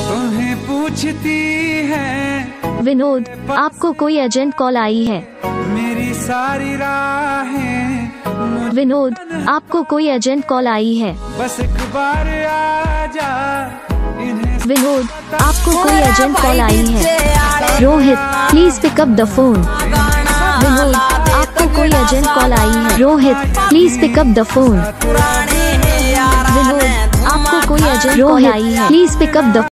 तुम्हें पूछती है विनोद, आपको कोई अर्जेंट कॉल आई है। मेरी सारी राहें। विनोद, आपको कोई अर्जेंट कॉल आई है। बस एक बार आजा इन्हें। विनोद, आपको कोई अर्जेंट कॉल आई है। Rohit, please pick up the phone. Vinod, आपको कोई अर्जेंट कॉल आई है। Rohit, please pick up the phone. Vinod, आपको कोई अर्जेंट कॉल आई है। Please pick up the